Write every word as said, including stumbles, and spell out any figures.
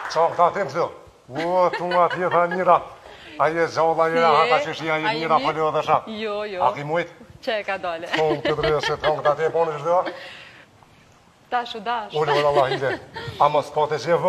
Çao këta tim shdo. O, tunga tjetha njëra. Aje gjalla njëra, haka që shia një njëra pëllio dhe shak. Jo, jo. A ki mujt? Që e ka dole? Tonë këtë rrë, se tonë këta te poni shdo. Dashu, dashu. Ullë, Allah, ide. A mos po të gjevë.